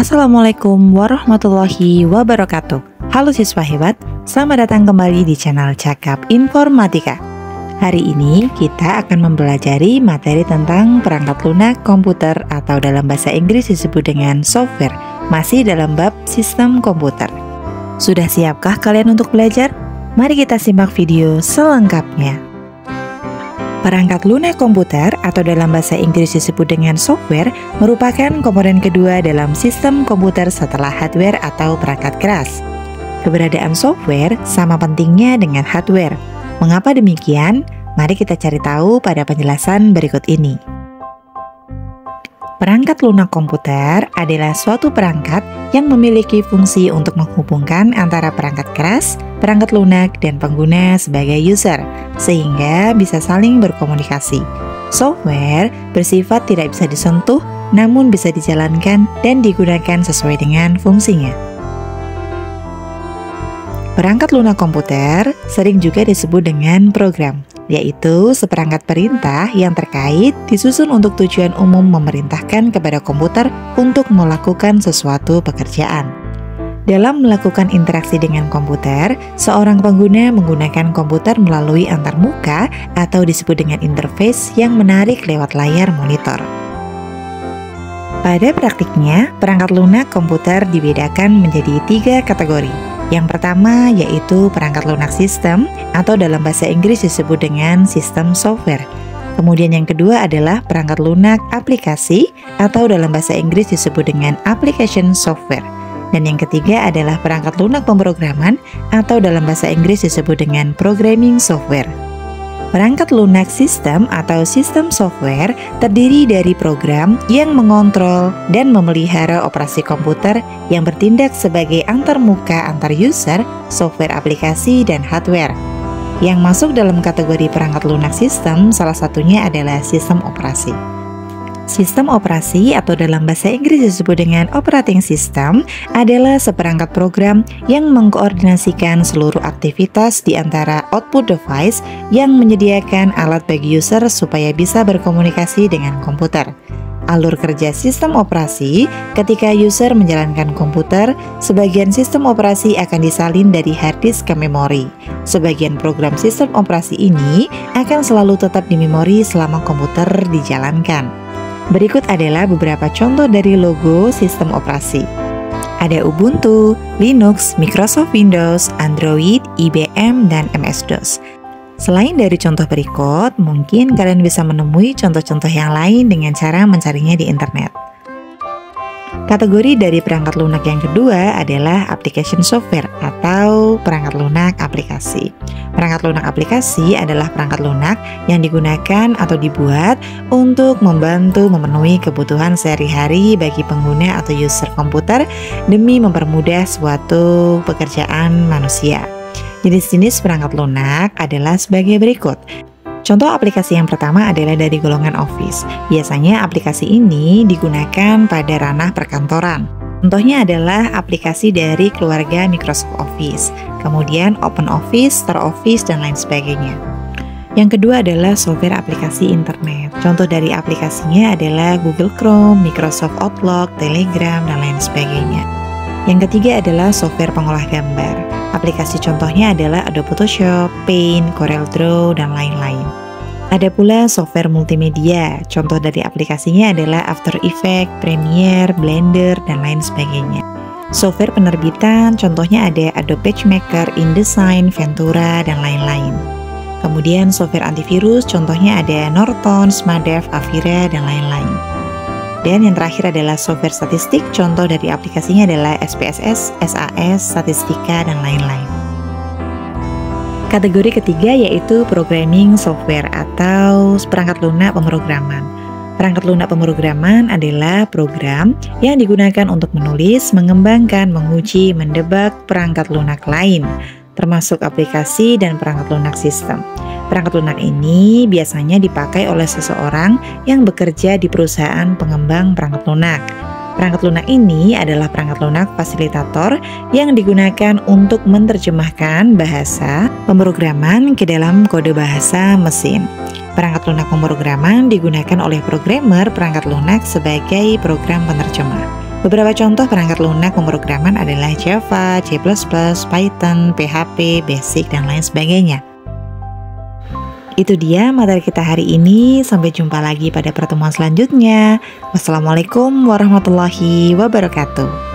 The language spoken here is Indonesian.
Assalamualaikum warahmatullahi wabarakatuh. Halo siswa hebat, selamat datang kembali di channel Cakap Informatika. Hari ini kita akan mempelajari materi tentang perangkat lunak komputer atau dalam bahasa Inggris disebut dengan software, masih dalam bab sistem komputer. Sudah siapkah kalian untuk belajar? Mari kita simak video selengkapnya. Perangkat lunak komputer atau dalam bahasa Inggris disebut dengan software merupakan komponen kedua dalam sistem komputer setelah hardware atau perangkat keras. Keberadaan software sama pentingnya dengan hardware. Mengapa demikian? Mari kita cari tahu pada penjelasan berikut ini. Perangkat lunak komputer adalah suatu perangkat yang memiliki fungsi untuk menghubungkan antara perangkat keras, perangkat lunak, dan pengguna sebagai user, sehingga bisa saling berkomunikasi. Software bersifat tidak bisa disentuh, namun bisa dijalankan dan digunakan sesuai dengan fungsinya. Perangkat lunak komputer sering juga disebut dengan program, yaitu seperangkat perintah yang terkait disusun untuk tujuan umum memerintahkan kepada komputer untuk melakukan sesuatu pekerjaan. Dalam melakukan interaksi dengan komputer, seorang pengguna menggunakan komputer melalui antarmuka atau disebut dengan interface yang menarik lewat layar monitor. Pada praktiknya, perangkat lunak komputer dibedakan menjadi 3 kategori. Yang pertama yaitu perangkat lunak sistem atau dalam bahasa Inggris disebut dengan sistem software. Kemudian yang kedua adalah perangkat lunak aplikasi atau dalam bahasa Inggris disebut dengan application software. Dan yang ketiga adalah perangkat lunak pemrograman atau dalam bahasa Inggris disebut dengan programming software. Perangkat lunak sistem atau sistem software terdiri dari program yang mengontrol dan memelihara operasi komputer yang bertindak sebagai antarmuka antar user, software aplikasi, dan hardware. Yang masuk dalam kategori perangkat lunak sistem salah satunya adalah sistem operasi. Sistem operasi atau dalam bahasa Inggris disebut dengan operating system adalah seperangkat program yang mengkoordinasikan seluruh aktivitas di antara output device yang menyediakan alat bagi user supaya bisa berkomunikasi dengan komputer. Alur kerja sistem operasi ketika user menjalankan komputer, sebagian sistem operasi akan disalin dari hard disk ke memori. Sebagian program sistem operasi ini akan selalu tetap di memori selama komputer dijalankan. Berikut adalah beberapa contoh dari logo sistem operasi. Ada Ubuntu, Linux, Microsoft Windows, Android, IBM, dan MS-DOS. Selain dari contoh berikut, mungkin kalian bisa menemui contoh-contoh yang lain dengan cara mencarinya di internet. Kategori dari perangkat lunak yang kedua adalah application software atau perangkat lunak aplikasi. Perangkat lunak aplikasi adalah perangkat lunak yang digunakan atau dibuat untuk membantu memenuhi kebutuhan sehari-hari bagi pengguna atau user komputer demi mempermudah suatu pekerjaan manusia. Jenis-jenis perangkat lunak adalah sebagai berikut. Contoh aplikasi yang pertama adalah dari golongan Office. Biasanya aplikasi ini digunakan pada ranah perkantoran. Contohnya adalah aplikasi dari keluarga Microsoft Office, kemudian OpenOffice, StarOffice, dan lain sebagainya. Yang kedua adalah software aplikasi internet. Contoh dari aplikasinya adalah Google Chrome, Microsoft Outlook, Telegram, dan lain sebagainya. Yang ketiga adalah software pengolah gambar. Aplikasi contohnya adalah Adobe Photoshop, Paint, CorelDRAW, dan lain-lain. Ada pula software multimedia. Contoh dari aplikasinya adalah After Effects, Premiere, Blender, dan lain sebagainya. Software penerbitan contohnya ada Adobe PageMaker, InDesign, Ventura, dan lain-lain. Kemudian software antivirus contohnya ada Norton, Smadev, Avira, dan lain-lain. Dan yang terakhir adalah software statistik, contoh dari aplikasinya adalah SPSS, SAS, Statistika, dan lain-lain. Kategori ketiga yaitu programming software atau perangkat lunak pemrograman. Perangkat lunak pemrograman adalah program yang digunakan untuk menulis, mengembangkan, menguji, mendebak perangkat lunak lain, termasuk aplikasi dan perangkat lunak sistem. Perangkat lunak ini biasanya dipakai oleh seseorang yang bekerja di perusahaan pengembang perangkat lunak. Perangkat lunak ini adalah perangkat lunak fasilitator yang digunakan untuk menerjemahkan bahasa pemrograman ke dalam kode bahasa mesin. Perangkat lunak pemrograman digunakan oleh programmer perangkat lunak sebagai program penerjemah. Beberapa contoh perangkat lunak pemrograman adalah Java, C++, Python, PHP, Basic, dan lain sebagainya. Itu dia materi kita hari ini. Sampai jumpa lagi pada pertemuan selanjutnya. Wassalamualaikum warahmatullahi wabarakatuh.